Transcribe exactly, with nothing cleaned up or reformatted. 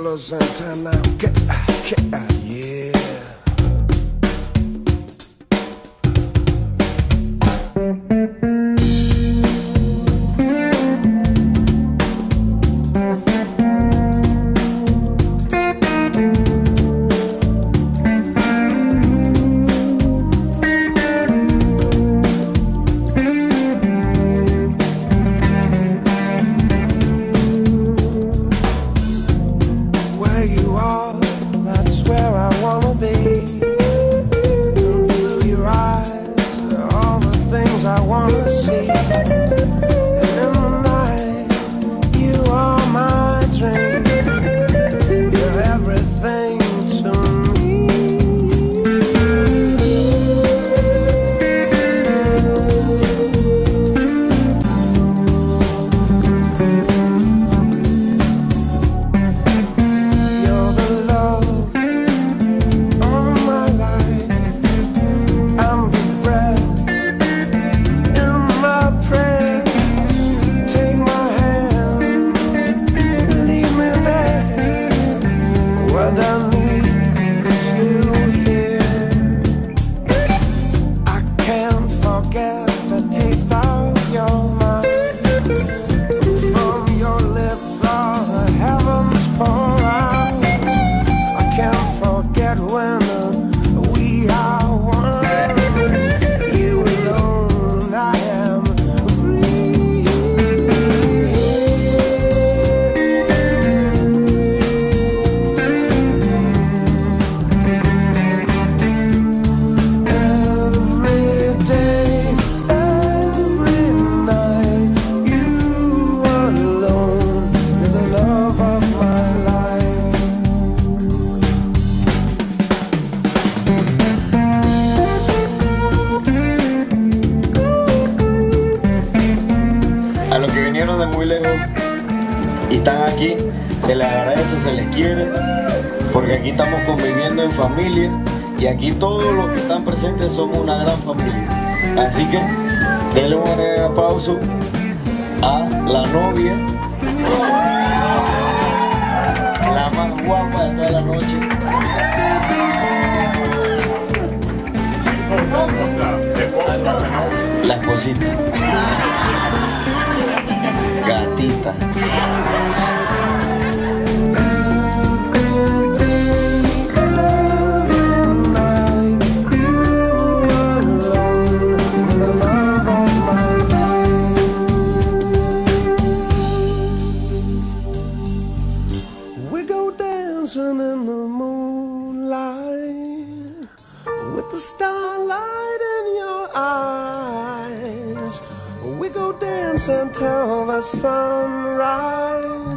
Carlos Santana, que, que, yeah. A los que vinieron de muy lejos y están aquí, se les agradece, se les quiere, porque aquí estamos conviviendo en familia y aquí todos los que están presentes somos una gran familia. Así que denle un gran aplauso a la novia, la más guapa de toda la noche. La esposita. Gatita. We go dancing in the moonlight with the starlight in your eyes. We go dance until the sunrise.